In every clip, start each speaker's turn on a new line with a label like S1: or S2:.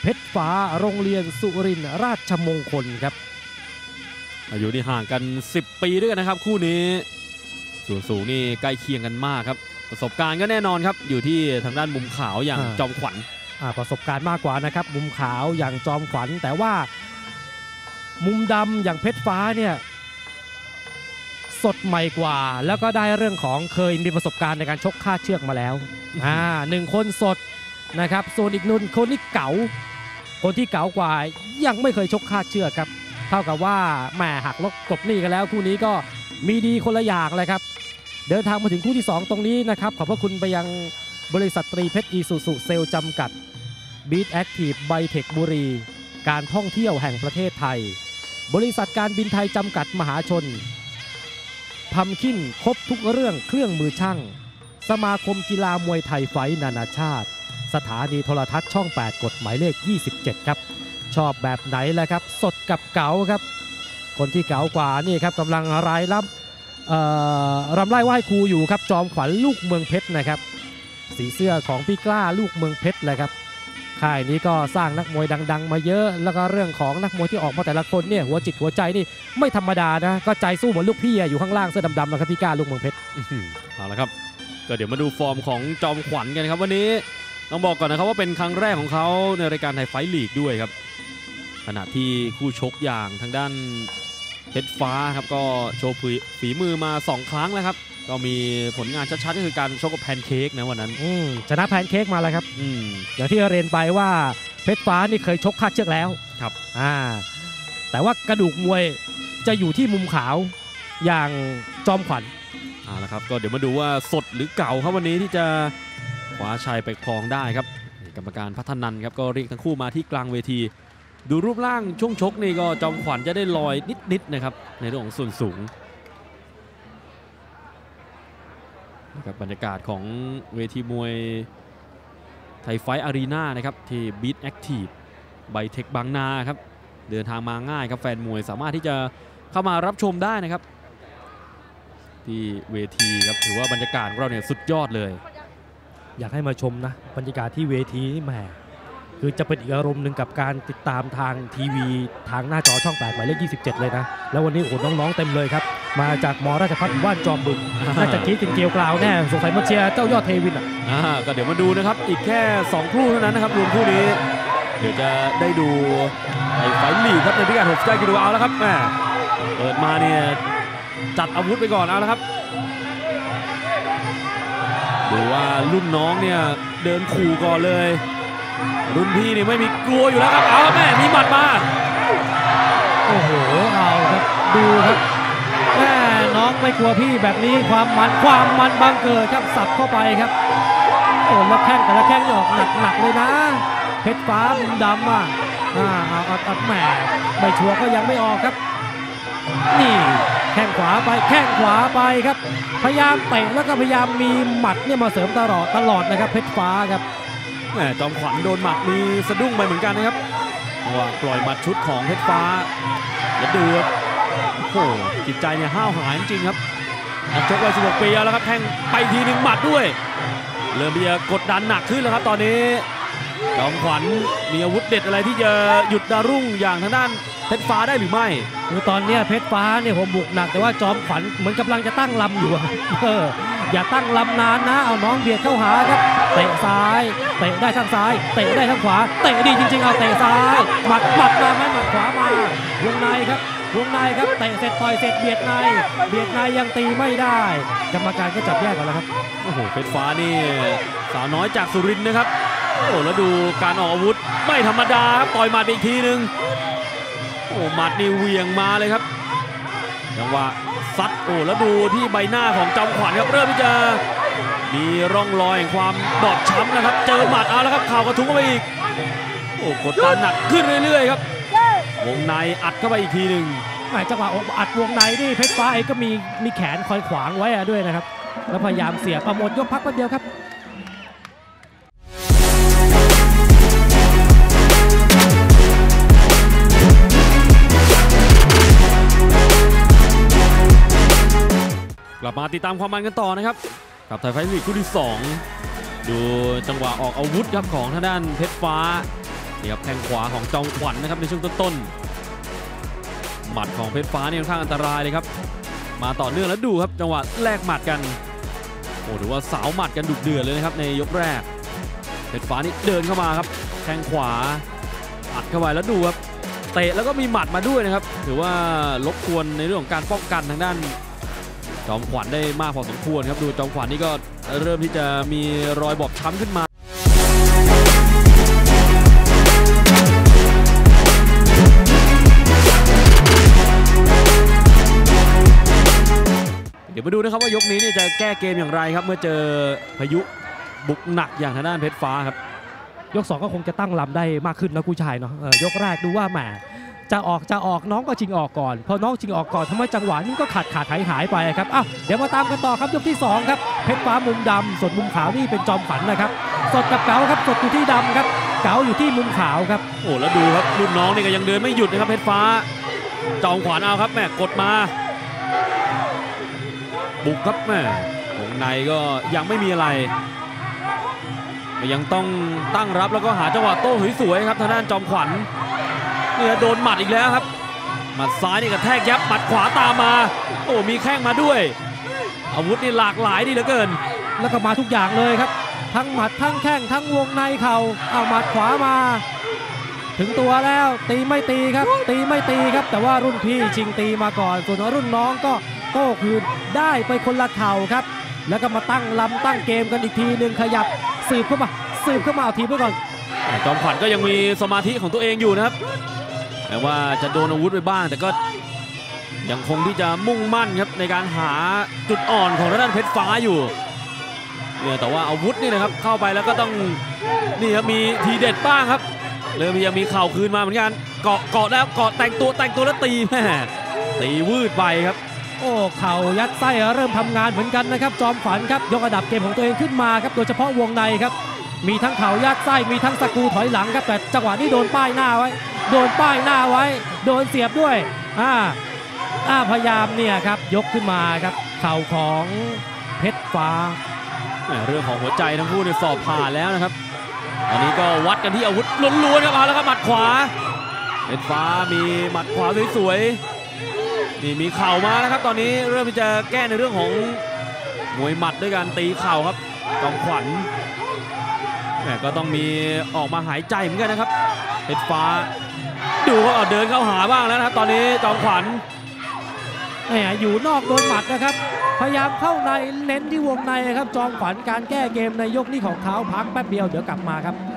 S1: เพชรฟ้าโรงเรียนสุรินทร์ราชมงคลครับ
S2: อายุนี่ห่างกัน10 ปีด้วยกันนะครับคู่นี้ส่วนสูงนี่ใกล้เคียงกันมากครับประสบการณ์ก็แน่นอนครับอยู่ที่ทางด้านมุมขาวอย่างจอมขวัญ
S1: ประสบการณ์มากกว่านะครับมุมขาวอย่างจอมขวัญแต่ว่ามุมดำอย่างเพชรฟ้าเนี่ยสดใหม่กว่าแล้วก็ได้เรื่องของเคยมีประสบการณ์ในการชกคาดเชือกมาแล้ว1 คนสดนะครับส่วนอีกคนที่เก๋าคนที่เก๋ากว่ายังไม่เคยชกคาดเชือกครับเท่ากับว่าแหมหักลบกลบหนี้กันแล้วคู่นี้ก็มีดีคนละอย่างเลยครับเดินทางมาถึงคู่ที่2ตรงนี้นะครับขอบพระคุณไปยังบริษัทตรีเพชรอีซูซุเซลจำกัดบีทแอคทีฟไบเทคบุรีการท่องเที่ยวแห่งประเทศไทยบริษัทการบินไทยจำกัดมหาชนพัมคินครบทุกเรื่องเครื่องมือช่างสมาคมกีฬามวยไทยไฟท์นานาชาติสถานีโทรทัศน์ช่อง8กฎหมายเลข27ครับชอบแบบไหนแหละครับสดกับเก๋าครับคนที่เก๋ากว่านี่ครับกำลังรายรับรำไล่ไหว้ครูอยู่ครับจอมขวัญลูกเมืองเพชรนะครับสีเสื้อของพี่กล้าลูกเมืองเพชรเลยครับค่ายนี้ก็สร้างนักมวยดังๆมาเยอะแล้วก็เรื่องของนักมวยที่ออกมาแต่ละคนเนี่ยหัวจิตหัวใจนี่ไม่ธรรมดานะก็ใจสู้เหมือนลูกพี่อยู่ข้างล่างเสื้อดำๆนะครับพี่กล้าลูกเมืองเพชร
S2: เอาละครับก็เดี๋ยวมาดูฟอร์มของจอมขวัญกันครับวันนี้ต้องบอกก่อนนะครับว่าเป็นครั้งแรกของเขาในรายการไทยไฟท์ลีกด้วยครับขณะที่คู่ชกอย่างทางด้านเพชรฟ้าครับก็โชว์ฝีมือมา2 ครั้งแล้วครับก็มีผลงานชัดๆก็คือการชกกับแพนเค้กนะวันนั้น
S1: ชนะแพนเค้กมาแล้วครับอย่างที่เรียนไปว่าเพชรฟ้านี่เคยชกคาดเชือกแล้ว
S2: ครับ
S1: แต่ว่ากระดูกมวยจะอยู่ที่มุมขาวอย่างจอมขวัญ
S2: เอาละครับก็เดี๋ยวมาดูว่าสดหรือเก่าครับวันนี้ที่จะคว้าชัยไปครองได้ครับกรรมการพัฒนันครับก็เรียกทั้งคู่มาที่กลางเวทีดูรูปร่างช่วงชกนี่ก็จอมขวัญจะได้ลอยนิดๆนะครับในเรื่องของส่วนสูงนะครับบรรยากาศของเวทีมวยไทยไฟท์อารีนานะครับที่บีทแอคทีฟไบเทคบางนาครับเดินทางมาง่ายครับแฟนมวยสามารถที่จะเข้ามารับชมได้นะครับที่เวทีครับถือว่าบรรยากาศของเราเนี่ยสุดยอดเลย
S1: อยากให้มาชมนะบรรยากาศที่เวทีนี่แหมคือจะเป็นอีกอารมณ์หนึ่งกับการติดตามทางทีวีทางหน้าจอช่อง8หมายเลข27เลยนะแล้ววันนี้โอ้โหน้องๆเต็มเลยครับมาจากมราชภัฏบ้านจอมบึงน่าจะคิดถึงเกลียวกล่าวแน่สงสัยมาเชียร์เจ้ายอดเทวิน
S2: ก็เดี๋ยวมาดูนะครับอีกแค่2 คู่เท่านั้นนะครับรวมคู่นี้เดี๋ยวจะได้ดูไฟท์ลีกครับในพิกัด69 กิโลเอาแล้วครับแม่เปิดมาเนี่ยจัดอาวุธไปก่อนเอาแล้วครับดูว่ารุ่นน้องเนี่ยเดินขู่ก่อนเลยรุ่นพี่นี่ไม่มีกลัวอยู่แล้วครับเอาแม่มีหมัดมา
S1: โอ้โหเอาครับดูครับแม่น้องไม่กลัวพี่แบบนี้ความมันบังเกิดครับสับเข้าไปครับโอ้แล้วแข้งแต่ละแข้งออกหนักเลยนะเพชรฟ้ามุมดำเอาแหมไม่ชัวร์ก็ยังไม่ออกครับนี่แข้งขวาไปครับพยายามเตะแล้วก็พยายามมีหมัดเนี่ยมาเสริมตลอดนะครับเพชรฟ้าครับ
S2: จอมขวัญโดนหมัดมีสะดุ้งไปเหมือนกันนะครับว่าปล่อยหมัดชุดของเพชรฟ้าแล้วดูครับโอ้โหจิตใจเนี่ยห้าวหายจริงครับนักชกวัย16 ปีแล้วครับแทงไปทีนึงหมัดด้วยเริ่มจะกดดันหนักขึ้นแล้วครับตอนนี้จอมขวัญมีอาวุธเด็ดอะไรที่จะหยุดดาวรุ่งอย่างทางด้านเพชรฟ้าได้หรือไม่
S1: คือตอนนี้เพชรฟ้าเนี่ยผมบุกหนักแต่ว่าจอมขวัญเหมือนกำลังจะตั้งลำอยู่อย่าตั้งลำนานนะเอาน้องเบียดเข้าหาครับเตะซ้ายเตะได้ทั้งซ้ายเตะได้ทั้งขวาเตะดีจริงๆเอาเตะซ้ายหมัดมาไหมหมัดขวามาวงในครับเตะเสร็จต่อยเสร็จเบียดในยังตีไม่ได้กรรมการก็จับแยกกันแล้วครับ
S2: โอ้โหเพชรฟ้านี่สาวน้อยจากสุรินทร์นะครับโอ้แล้วดูการออกอาวุธไม่ธรรมดาครับต่อยหมัดอีกทีนึงโอ้หมัดนี่เวียงมาเลยครับจังหวะซัดโอ้แล้วดูที่ใบหน้าของจอมขวัญครับเริ่มที่จะมีร่องรอยแห่งความบอบช้ำนะครับเจอหมัดเอาแล้วครับเข่ากระทุ้งเข้าไปอีกโอ้กดดันหนักขึ้นเรื่อยๆครับวงในอัดเข้าไปอีกทีหนึ่ง
S1: จังหวะอัดวงในนี่เพชรฟ้าเองก็มีแขนคอยขวางไว้ด้วยนะครับแล้วพยายามเสียประหมดยกพักแป๊บเดียวครับ
S2: กลับมาติดตามความมันกันต่อนะครับกับไทยไฟท์ลีกคู่ที่2ดูจังหวะออกอาวุธครับของทางด้านเพชรฟ้านี่ครับแข้งขวาของจอมขวัญนะครับในช่วงต้นๆหมัดของเพชรฟ้านี่ค่อนข้างอันตรายเลยครับมาต่อเนื่องแล้วดูครับจังหวะแลกหมัดกันโอ้ถือว่าสาวหมัดกันดุเดือดเลยนะครับในยกแรกเพชรฟ้านี่เดินเข้ามาครับแข้งขวาอัดเข้าไปแล้วดูครับเตะแล้วก็มีหมัดมาด้วยนะครับถือว่ารบกวนในเรื่องของการป้องกันทางด้านจอมขวัญได้มากพอสมควรครับดูจอมขวัญนี่ก็เริ่มที่จะมีรอยบอบช้ำขึ้นมาเดี๋ยวมาดูนะครับว่ายกนี้เนี่ยจะแก้เกมอย่างไรครับเมื่อเจอพายุบุกหนักอย่างทางด้านเพชรฟ้าครับ
S1: ยก2ก็คงจะตั้งลำได้มากขึ้นนะกู้ชายเนาะยกแรกดูว่าแหมจะออกน้องก็ชิงออกก่อนพอน้องชิงออกก่อนทำไมจังหวะนี้ก็ขาดหายไปครับอ้าวเดี๋ยวมาตามกันต่อครับยกที่2ครับเพชรฟ้ามุมดำส่วนมุมขาวนี่เป็นจอมขวัญนะครับสดกับเก๋าครับสดอยู่ที่ดำครับเก๋าอยู่ที่มุมขาวครับ
S2: โอ้แล้วดูครับรุ่นน้องนี่ก็ยังเดินไม่หยุดนะครับเพชรฟ้าจอมขวัญเอาครับแม่กดมาบุกครับแม่วงในก็ยังไม่มีอะไรยังต้องตั้งรับแล้วก็หาจังหวะโต้สวยๆครับทางด้านจอมขวัญเนี่ยโดนหมัดอีกแล้วครับหมัดซ้ายนี่กระแทกยับหมัดขวาตามมาโอ้มีแข้งมาด้วยอาวุธนี่หลากหลายดีเหลือเกิน
S1: แล้วก็มาทุกอย่างเลยครับทั้งหมัดทั้งแข้งทั้งวงในเข่าเอาหมัดขวามาถึงตัวแล้วตีไม่ตีครับตีไม่ตีครับแต่ว่ารุ่นพี่ชิงตีมาก่อนส่วนรุ่นน้องก็โต้คืนได้ไปคนละเข่าครับแล้วก็มาตั้งลำตั้งเกมกันอีกทีหนึ่งขยับสืบเข้ามาเอาทีมไปก่อน
S2: จอมขวัญก็ยังมีสมาธิของตัวเองอยู่นะครับแต่ว่าจะโดนอาวุธไปบ้างแต่ก็ยังคงที่จะมุ่งมั่นครับในการหาจุดอ่อนของด้านเพชรฟ้าอยู่เนี่ยแต่ว่าอาวุธนี่นะครับเข้าไปแล้วก็ต้องนี่ครับมีทีเด็ดบ้างครับเริ่มยังมีเข่าคืนมาเหมือนกันเกาะแล้วเกาะแต่งตัวแล้วตีแม่ตีวืดไปครับ
S1: โอ้เข่ายัดไส้เริ่มทำงานเหมือนกันนะครับจอมขวัญครับยกระดับเกมของตัวเองขึ้นมาครับโดยเฉพาะวงในครับมีทั้งเข่ายัดไส้มีทั้งสกูถอยหลังครับแต่จังหวะนี้โดนป้ายหน้าไว้โดนเสียบด้วยพยายามเนี่ยครับยกขึ้นมาครับเข่าของเพชรฟ้า
S2: เรื่องของหัวใจทั้งคู่เนี่ยสอบผ่านแล้วนะครับตอนนี้ก็วัดกันที่อาวุธล้วนๆครับมาแล้วครับหมัดขวาเพชรฟ้ามีหมัดขวาสวยๆนี่มีเข่ามาแล้วครับตอนนี้เริ่มที่จะแก้ในเรื่องของมวยหมัดด้วยการตีเข่าครับจอมขวัญก็ต้องมีออกมาหายใจเหมือนกันนะครับเพชรฟ้าดูว่าเดินเข้าหาบ้างแล้วนะครับตอนนี้จอมขวัญ
S1: อยู่นอกโดนหมัดนะครับพยายามเข้าในเน้นที่วงในครับจอมขวัญการแก้เกมในยกนี้ของเขาพักแป๊บเดียวเดี๋ยวกลับมาครับ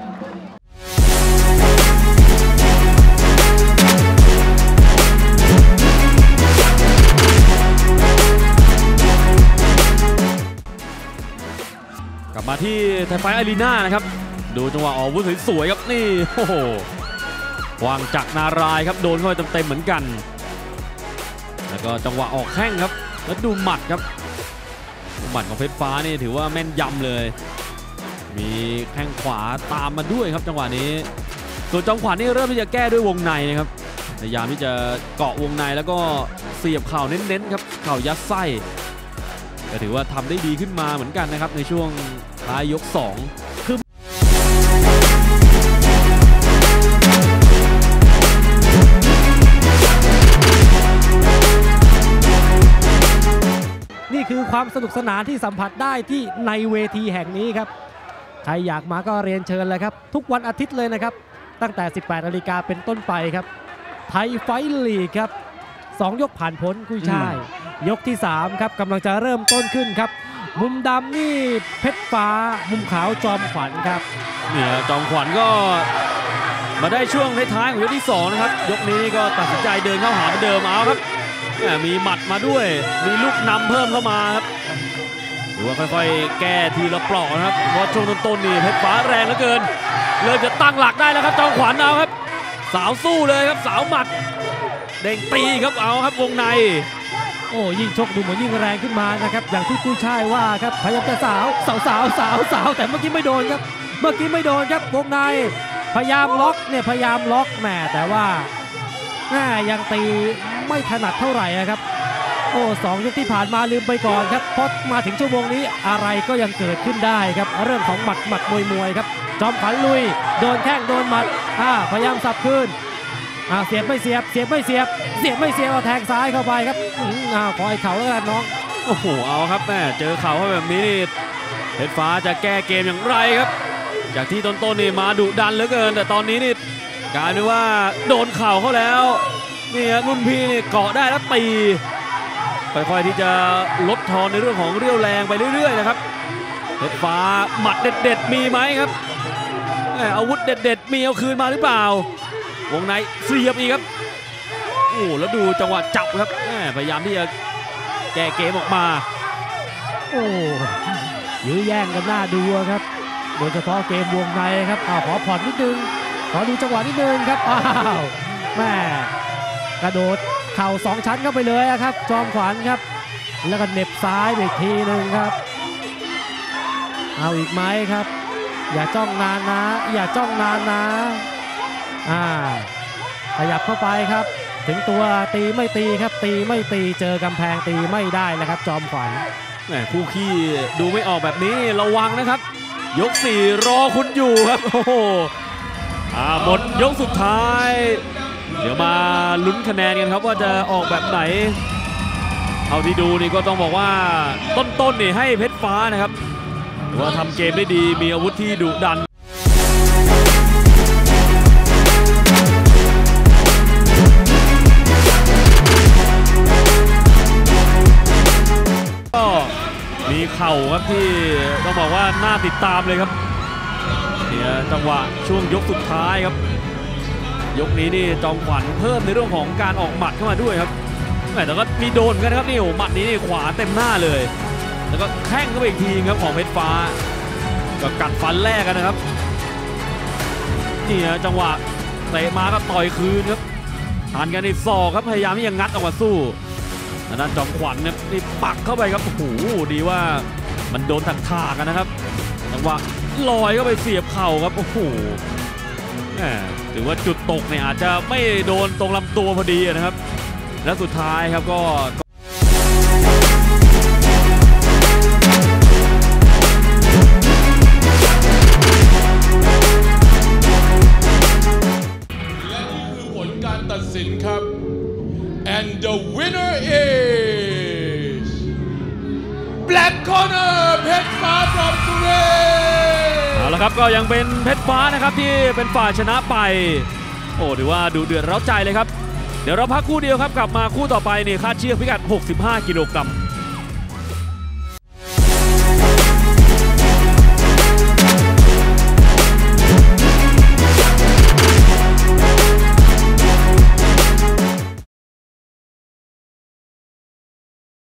S2: กลับมาที่ไทยไฟท์อารีนานะครับดูจังหวะออกอาวุธสวยๆครับนี่โอ้โหวางจักรนารายครับโดนเข้าไปเต็มๆเหมือนกันแล้วก็จังหวะออกแข้งครับแล้วดูหมัดครับหมัดของเพชรฟ้านี่ถือว่าแม่นยำเลยมีแข้งขวาตามมาด้วยครับจังหวะนี้ส่วนจอมขวัญนี่เริ่มที่จะแก้ด้วยวงในนะครับพยายามที่จะเกาะวงในแล้วก็เสียบเข่าเน้นๆครับเข่ายัดไส้ก็ถือว่าทำได้ดีขึ้นมาเหมือนกันนะครับในช่วงท้ายยก2คือ
S1: นี่คือความสนุกสนานที่สัมผัสได้ที่ในเวทีแห่งนี้ครับใครอยากมาก็เรียนเชิญเลยครับทุกวันอาทิตย์เลยนะครับตั้งแต่ 18 นาฬิกาเป็นต้นไปครับไทยไฟท์ลีกครับ2ยกผ่านพ้นกุ้ยช่ายยกที่3ครับกำลังจะเริ่มต้นขึ้นครับมุมดำนี่เพชรฟ้ามุมขาวจอมขวัญครับ
S2: เนี่ยจอมขวัญก็มาได้ช่วงท้ายๆของยกที่2นะครับยกนี้ก็ตัดสินใจเดินเข้าหาเหมือนเดิมเอาครับมีหมัดมาด้วยมีลูกนำเพิ่มเข้ามาครับหรือว่าค่อยๆแก้ทีละเปราะนะครับเพราะช่วงต้นๆนี่เพชรฟ้าแรงเหลือเกินเริ่มจะตั้งหลักได้แล้วครับจอมขวัญเอาครับสาวสู้เลยครับสาวหมัดเด้งตีครับเอาครับวงใน
S1: โอ้ยิ่งชกดูเหมือนยิ่งแรงขึ้นมานะครับอย่างที่กุ้ยช่ายว่าครับพยายามจะสาวแต่เมื่อกี้ไม่โดนครับวงในพยายามล็อกแหมแต่ว่ายังตีไม่ถนัดเท่าไหร่ครับโอ้2 ยกที่ผ่านมาลืมไปก่อนครับเพราะมาถึงชั่วโมงนี้อะไรก็ยังเกิดขึ้นได้ครับเรื่องของหมัดมวยครับจอมขวัญลุยโดนแข้งโดนหมัดพยายามสับคืนเสียบไม่เสียบเสียบไม่เสียบเสียบไม่เสียบแทงซ้ายเข้าไปครับขอให้เข่าแล้วกันน้อง
S2: โอ้โหเอาครับแม่เจอเข่าเข้าแบบนี้นี่เพชรฟ้าจะแก้เกมอย่างไรครับจากที่ต้นๆนี่มาดุดันเหลือเกินแต่ตอนนี้นี่กลายเป็นว่าโดนเข่าเขาแล้วนี่รุ่นพี่นี่เกาะได้แล้วตีค่อยๆที่จะลดทอนในเรื่องของเรี่ยวแรงไปเรื่อยๆนะครับเพชรฟ้าหมัดเด็ดๆมีไหมครับอาวุธเด็ดๆมีเอาคืนมาหรือเปล่าวงในเสียบอีกครับโอ้แล้วดูจังหวะจับครับพยายามที่จะแก้เกมออกมา
S1: โอ้ยื้อแย่งกันหน้าดูครับโดยเฉพาะเกมวงในครับขอผ่อนนิดนึงขอดูจังหวะนิดนึงครับแม่กระโดดเข่า2ชั้นเข้าไปเลยครับจอมขวัญครับแล้วก็เหน็บซ้ายอีกทีหนึ่งครับเอาอีกไหมครับอย่าจ้องนานนะอย่าจ้องนานนะขยับเข้าไปครับถึงตัวตีไม่ตีครับตีไม่ตีเจอกำแพงตีไม่ได้นะครับจอมขวัญ
S2: คู่ขี้ดูไม่ออกแบบนี้ระวังนะครับยก4รอคุณอยู่ครับโอ้โหหมดยกสุดท้ายเดี๋ยวมาลุ้นคะแนนกันครับว่าจะออกแบบไหนเอาที่ดูนี่ก็ต้องบอกว่าต้นๆนี่ให้เพชรฟ้านะครับว่าทำเกมได้ดีมีอาวุธที่ดุดันก็มีเข่าครับที่ต้องบอกว่าน่าติดตามเลยครับเนี่ยจังหวะช่วงยกสุดท้ายครับยกนี้นี่จอมขวัญเพิ่มในเรื่องของการออกหมัดเข้ามาด้วยครับแต่ก็มีโดนกันครับนี่โอ้หมัดนี้นี่ขวาเต็มหน้าเลยแล้วก็แข้งเข้าไปอีกทีครับของเพชรฟ้าก็กัดฟันแรกกันนะครับนี่จังหวะเตะมาก็ต่อยคืนครับทานกันในศอกครับพยายามที่จะงัดออกมาสู้ด้านจอมขวัญเนี่ยนี่ปักเข้าไปครับโอ้โหดีว่ามันโดนถากกันนะครับจังหวะลอยเข้าไปเสียบเข่าครับโอ้โหถือว่าจุดตกเนี่ยอาจจะไม่โดนตรงลำตัวพอดีนะครับและสุดท้ายครับก็
S3: ตัดสินครับ and the winner is Black Corner เพชรฟ้า from Surin
S2: เอาละครับก็ยังเป็นเพชรฟ้านะครับที่เป็นฝ่ายชนะไปโอ้ถือว่าดูเดือดเร้าใจเลยครับเดี๋ยวเราพักคู่เดียวครับกลับมาคู่ต่อไปนี่คาดเชือกพิกัด65 กิโลกรัม